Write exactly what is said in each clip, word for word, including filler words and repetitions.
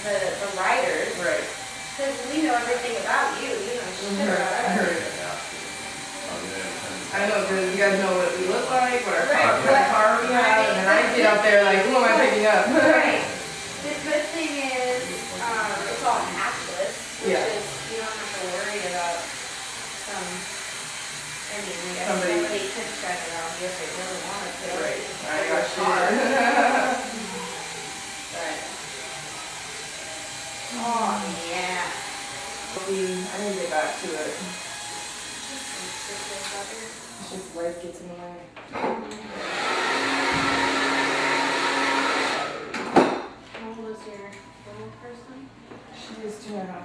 the, the writers. Right. Because we know everything about you. You know shit Mm-hmm. about us. I know, because you guys know what we look like, what our Right. car, what car we have, Right. and then I get out there like, who am I picking up? Right. The good thing is, um, it's all hatchless, which Yeah. is, you don't have to worry about some, I mean, I guess Somebody, somebody could shut it around you if they really wanted to. right. It's I your got car. you. But, oh, yeah. We, I need to get back to it. It's just life gets in the way. How old is your little person? She is two and a half.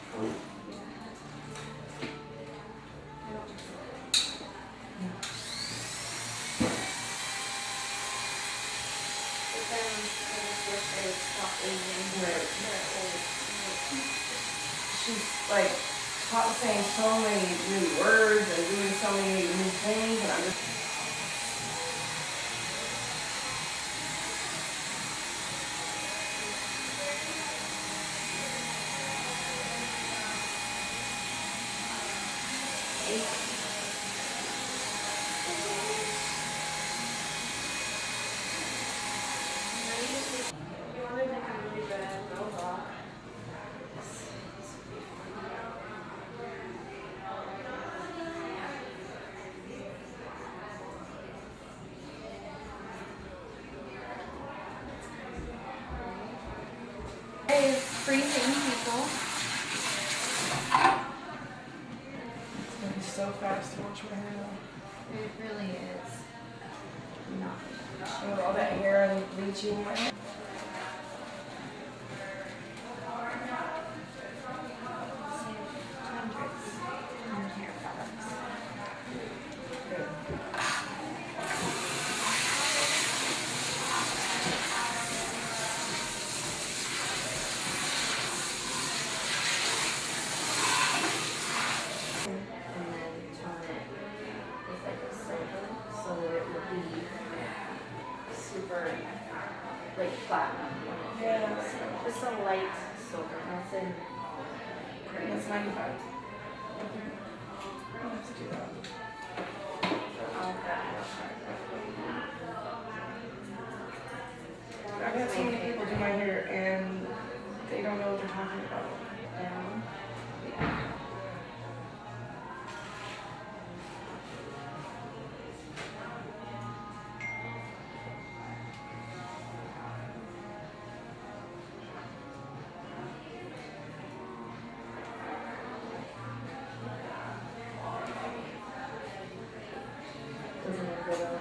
But then I just wish they would stop aging. Right. They're old. She's like taught saying so many new words and doing so many new things, and I'm just. You wanted to come really bad, no rock. It's freezing people. It's gonna be so fast to watch my hair now. It really is. Not. With all that hair and bleaching my hair. Like platinum. Yeah. Just a light silver. That's in. That's ninety-five. I'll have to do that. I've had so many people do my hair and they don't know what they're talking about. Down. Doesn't look good though.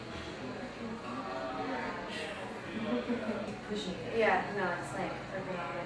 Yeah, no, it's like, okay.